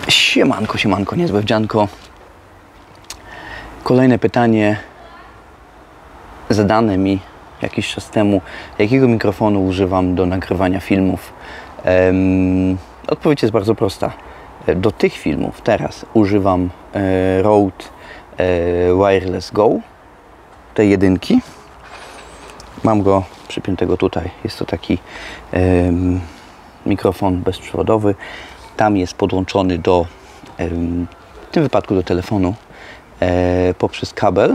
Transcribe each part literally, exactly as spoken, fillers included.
Siemanko, siemanko, niezbawdzianko. Kolejne pytanie zadane mi jakiś czas temu. Jakiego mikrofonu używam do nagrywania filmów? Um, odpowiedź jest bardzo prosta. Do tych filmów teraz używam e, Rode e, Wireless Go, tej jedynki. Mam go przypiętego tutaj. Jest to taki e, mikrofon bezprzewodowy. Tam jest podłączony do, w tym wypadku do telefonu, e, poprzez kabel.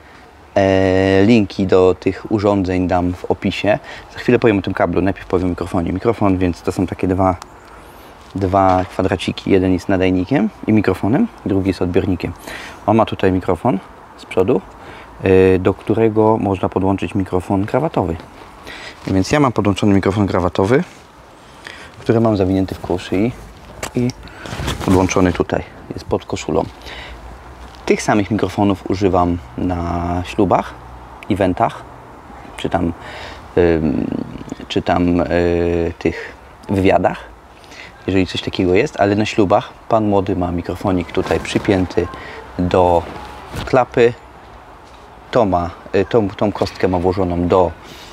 E, linki do tych urządzeń dam w opisie. Za chwilę powiem o tym kablu, najpierw powiem o mikrofonie. Mikrofon, więc to są takie dwa, dwa kwadraciki. Jeden jest nadajnikiem i mikrofonem, drugi jest odbiornikiem. On ma tutaj mikrofon z przodu, e, do którego można podłączyć mikrofon krawatowy. Więc ja mam podłączony mikrofon krawatowy, który mam zawinięty w koło szyi i podłączony tutaj, jest pod koszulą. Tych samych mikrofonów używam na ślubach, eventach, czy tam, yy, czy tam yy, tych wywiadach, jeżeli coś takiego jest, ale na ślubach pan młody ma mikrofonik tutaj przypięty do klapy, to ma, yy, tą, tą kostkę ma włożoną do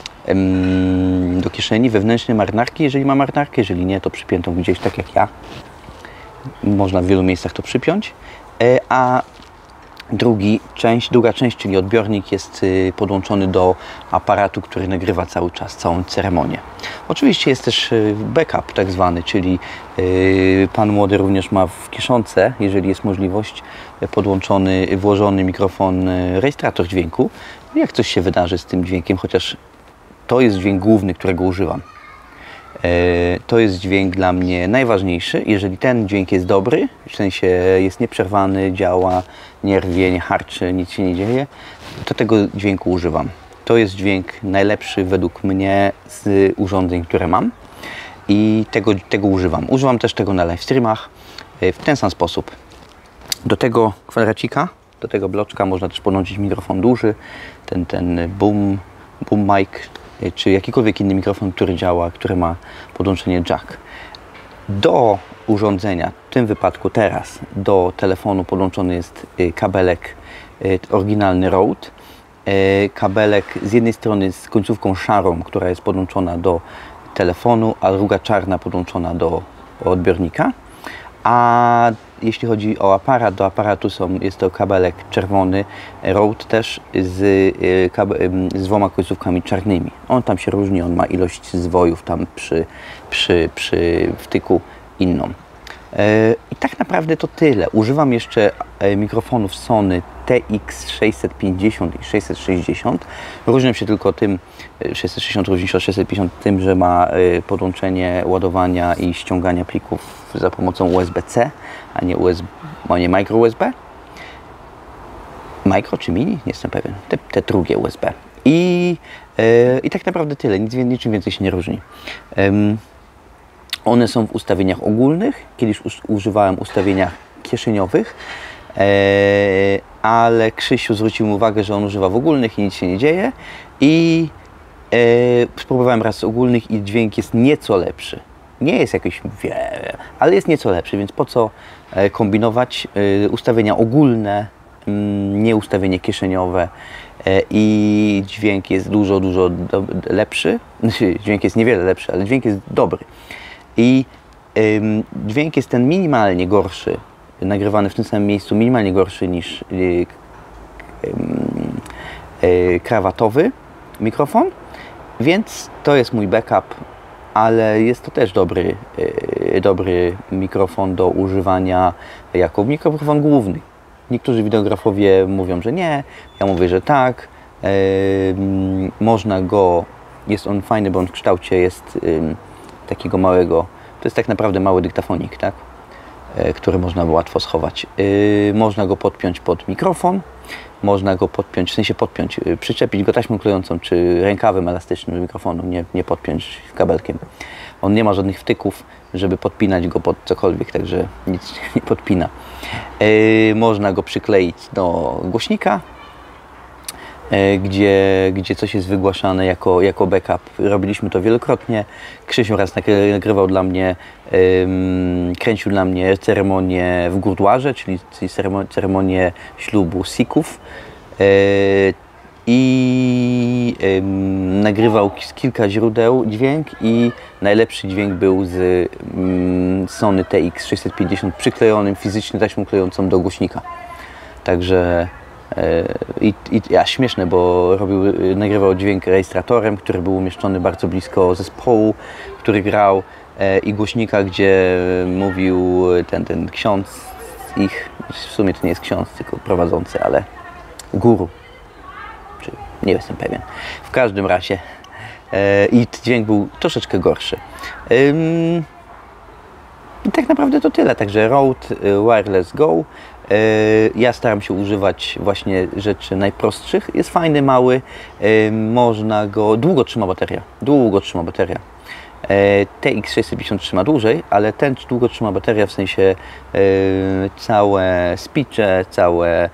do kieszeni wewnętrznej marynarki, jeżeli ma marynarkę, jeżeli nie, to przypiętą gdzieś, tak jak ja. Można w wielu miejscach to przypiąć. A drugi część, druga część, czyli odbiornik, jest podłączony do aparatu, który nagrywa cały czas, całą ceremonię. Oczywiście jest też backup tak zwany, czyli pan młody również ma w kieszonce, jeżeli jest możliwość, podłączony, włożony mikrofon, rejestrator dźwięku. Jak coś się wydarzy z tym dźwiękiem, chociaż to jest dźwięk główny, którego używam. To jest dźwięk dla mnie najważniejszy. Jeżeli ten dźwięk jest dobry, w sensie jest nieprzerwany, działa, nie rwie, nie harczy, nic się nie dzieje, to tego dźwięku używam. To jest dźwięk najlepszy według mnie z urządzeń, które mam i tego, tego używam. Używam też tego na live streamach w ten sam sposób. Do tego kwadracika, do tego bloczka można też podłączyć mikrofon duży, ten, ten boom, boom mic, czy jakikolwiek inny mikrofon, który działa, który ma podłączenie jack. Do urządzenia, w tym wypadku teraz, do telefonu podłączony jest kabelek oryginalny Rode. Kabelek z jednej strony z końcówką szarą, która jest podłączona do telefonu, a druga czarna podłączona do odbiornika. A jeśli chodzi o aparat, do aparatu są, jest to kabelek czerwony, Rode też z, z dwoma końcówkami czarnymi. On tam się różni, on ma ilość zwojów tam przy, przy, przy wtyku inną. I tak naprawdę to tyle. Używam jeszcze mikrofonów Sony T X sześćset pięćdziesiąt i sześćset sześćdziesiąt. Różnią się tylko tym, sześćset sześćdziesiąt różni się od sześćset pięćdziesiąt tym, że ma podłączenie ładowania i ściągania plików za pomocą U S B C, a nie, U S B, a nie micro U S B. Micro czy mini? Nie jestem pewien. Te, te drugie U S B. I, yy, I tak naprawdę tyle. Nic, niczym więcej się nie różni. Um, One są w ustawieniach ogólnych, kiedyś używałem ustawieniach kieszeniowych, e, ale Krzysiu zwrócił mi uwagę, że on używa w ogólnych i nic się nie dzieje. I e, spróbowałem raz z ogólnych i dźwięk jest nieco lepszy. Nie jest jakiś, wie, ale jest nieco lepszy, więc po co e, kombinować e, ustawienia ogólne, m, nie ustawienie kieszeniowe e, i dźwięk jest dużo, dużo do, lepszy. Dźwięk jest niewiele lepszy, ale dźwięk jest dobry. I ym, dźwięk jest ten minimalnie gorszy, nagrywany w tym samym miejscu, minimalnie gorszy niż yy, yy, yy, krawatowy mikrofon, więc to jest mój backup, ale jest to też dobry, yy, dobry mikrofon do używania jako mikrofon główny. Niektórzy wideografowie mówią, że nie, ja mówię, że tak. Yy, można go, jest on fajny, bo on w kształcie jest yy, takiego małego, to jest tak naprawdę mały dyktafonik, tak? E, który można łatwo schować. E, można go podpiąć pod mikrofon, można go podpiąć, w sensie podpiąć, e, przyczepić go taśmą klejącą, czy rękawem elastycznym do mikrofonu, nie, nie podpiąć kabelkiem. On nie ma żadnych wtyków, żeby podpinać go pod cokolwiek, także nic nie podpina. E, można go przykleić do głośnika, gdzie, gdzie coś jest wygłaszane jako, jako backup. Robiliśmy to wielokrotnie. Krzysiu raz nagrywał dla mnie, um, kręcił dla mnie ceremonię w Gurdwarze, czyli ceremonię ślubu Sikhów. E, I um, nagrywał z kilka źródeł dźwięk i najlepszy dźwięk był z um, Sony T X sześćset pięćdziesiąt przyklejonym fizycznie taśmą klejącą do głośnika. Także I, i a śmieszne, bo robił, nagrywał dźwięk rejestratorem, który był umieszczony bardzo blisko zespołu, który grał, e, i głośnika, gdzie mówił ten, ten ksiądz ich, w sumie to nie jest ksiądz, tylko prowadzący, ale guru, czy nie jestem pewien. W każdym razie e, i dźwięk był troszeczkę gorszy. Ym, I tak naprawdę to tyle, także Rode Wireless Go. Ja staram się używać właśnie rzeczy najprostszych. Jest fajny, mały, można go... Długo trzyma bateria, długo trzyma bateria. T X sześćset pięćdziesiąt trzyma dłużej, ale ten długo trzyma bateria, w sensie całe speeche, całe,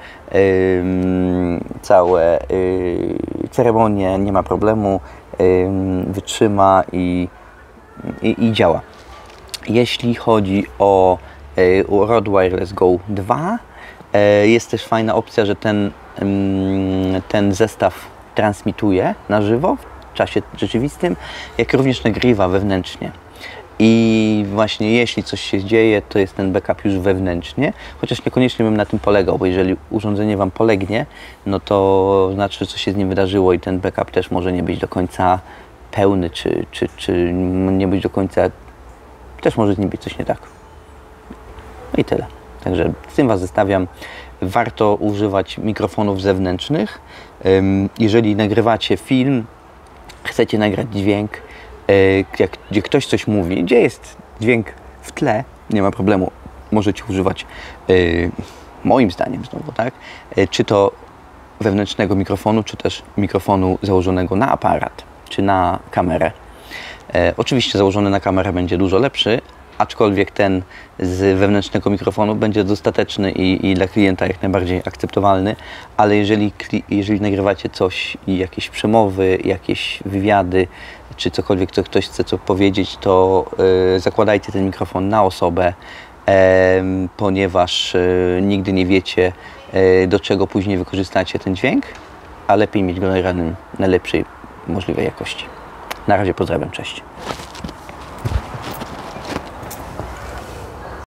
całe ceremonie, nie ma problemu, wytrzyma i, i, i działa. Jeśli chodzi o Rode Wireless Go dwa, jest też fajna opcja, że ten, ten zestaw transmituje na żywo w czasie rzeczywistym, jak również nagrywa wewnętrznie. I właśnie jeśli coś się dzieje, to jest ten backup już wewnętrznie, chociaż niekoniecznie bym na tym polegał, bo jeżeli urządzenie Wam polegnie, no to znaczy, że coś się z nim wydarzyło i ten backup też może nie być do końca pełny, czy, czy, czy nie być do końca, też może z nim być coś nie tak. No i tyle. Także z tym Was zostawiam. Warto używać mikrofonów zewnętrznych. Jeżeli nagrywacie film, chcecie nagrać dźwięk, jak, gdzie ktoś coś mówi, gdzie jest dźwięk w tle, nie ma problemu. Możecie używać, moim zdaniem znowu, tak? Czy to wewnętrznego mikrofonu, czy też mikrofonu założonego na aparat, czy na kamerę. Oczywiście założony na kamerę będzie dużo lepszy, aczkolwiek ten z wewnętrznego mikrofonu będzie dostateczny i, i dla klienta jak najbardziej akceptowalny, ale jeżeli, jeżeli nagrywacie coś i jakieś przemowy, jakieś wywiady, czy cokolwiek, co ktoś chce co powiedzieć, to y, zakładajcie ten mikrofon na osobę, y, ponieważ y, nigdy nie wiecie, y, do czego później wykorzystacie ten dźwięk, a lepiej mieć go nagranym na najlepszej możliwej jakości. Na razie pozdrawiam, cześć.